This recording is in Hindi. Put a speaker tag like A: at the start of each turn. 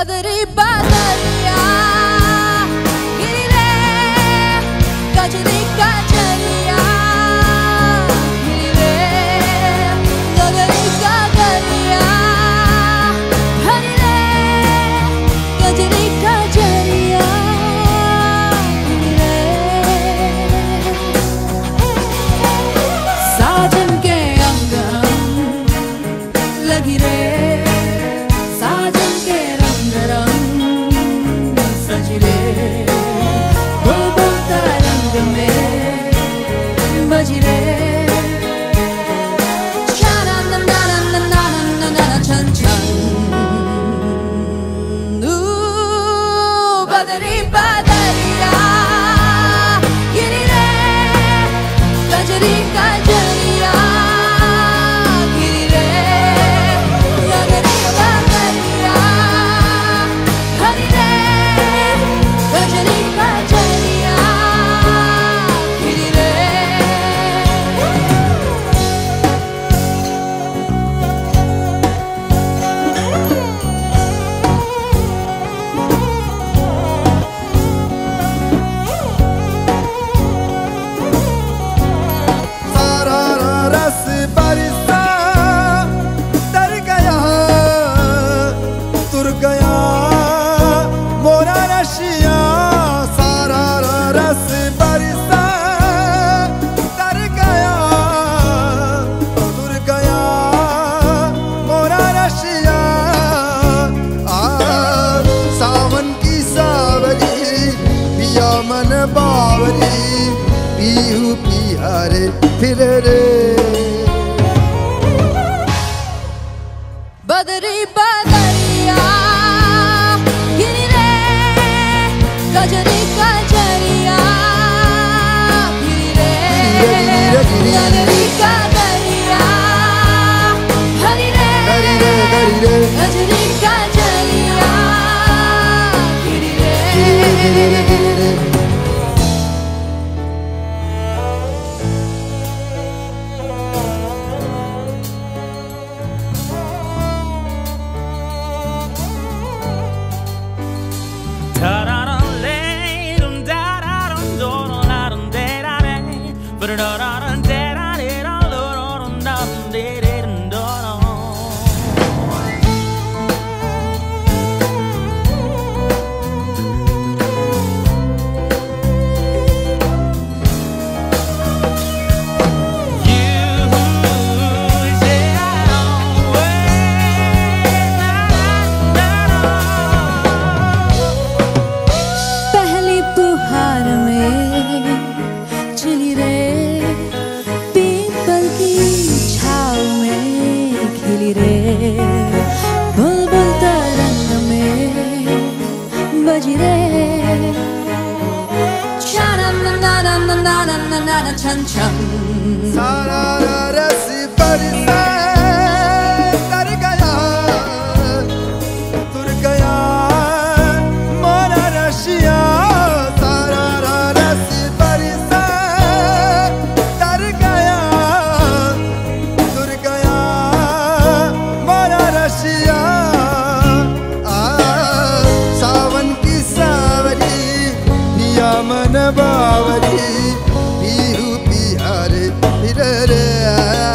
A: बदरी बदरिया गिरे गजरी गजरिया गिरे गगरी गगरिया गिरे गजरी गजरिया गिरे साजन के अंग लगी रे बदरी बदरिया गिरी रे गजरी गजरिया गिरी रे गगरी गगरिया हरी रे गजरी गजरिया गिरी रे मन बावरी पीहू पिहारे फिर रे बदरी बदरिया गिरी रे गजरी गजरिया गिरी रे गजरी गजरिया हरी रे गजरी गजरिया गिरी रे बुलबुल तरंग में बजी रे छन छन सारा रस बरसा तर गया तुर गया मोरा रशिया सारा रस बरसा तर गया तुर गया मोरा रशिया सावन की सावरी पिया मन बावरी पीहू पिहारे फिर रे